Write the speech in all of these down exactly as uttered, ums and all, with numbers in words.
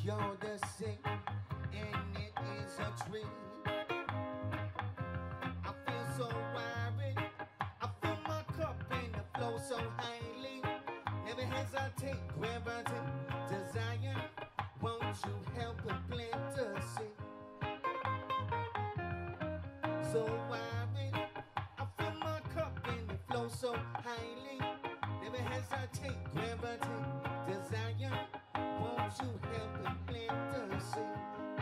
You're the same, and it is a dream. I feel so worried. I fill my cup and the flow so highly. Never hesitate, gravity, desire. Won't you help a plant to see? So worried. I fill my cup and the flow so highly. Never hesitate, gravity, desire. Won't you help a plant to see?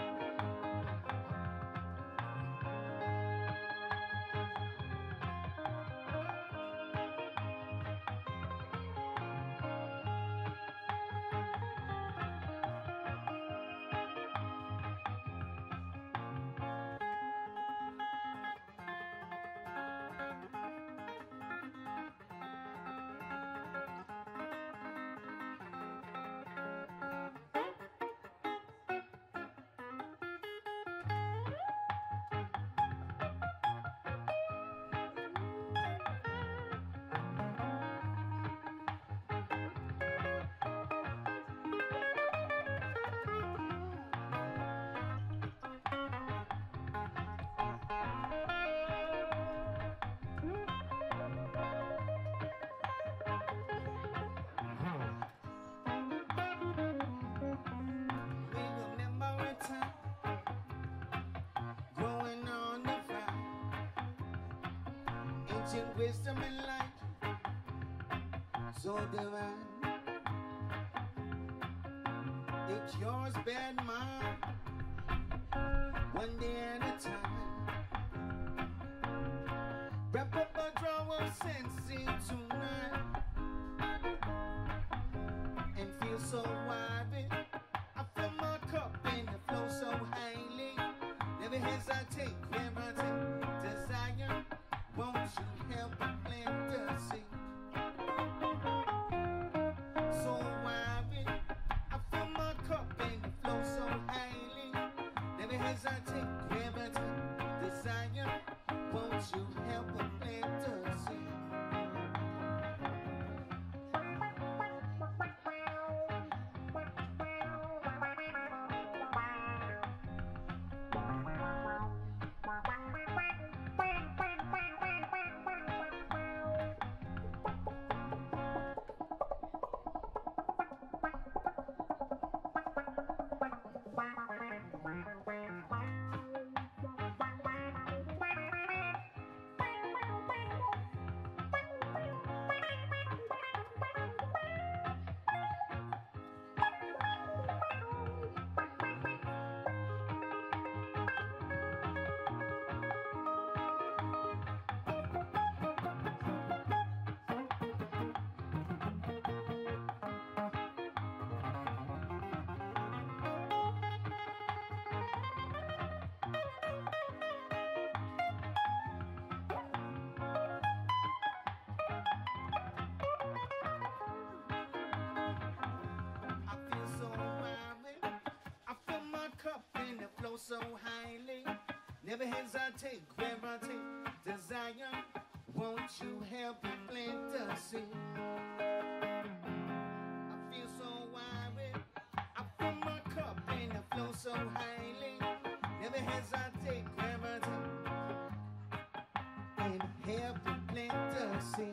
Wisdom and light, so divine. It's yours, bad mine, one day at a time. Wrap up a draw of sensing tonight, and feel so wide. I fill my cup and the flow so highly. Never hesitate, clarity, desire. Won't you help a plant to see? So worried, I fill my cup and the flow so highly. Never hesitate, gravity, desire. Won't you help a plant to see? So highly, never hesitate, gravity, desire. Won't you help me plant to see? I feel so worried. I fill my cup and I flow so highly. Never hesitate, gravity, and help me plant to see.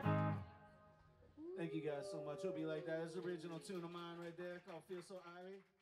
Thank you guys so much. Hope you like that. It's an original tune of mine right there called Feel So IRIE.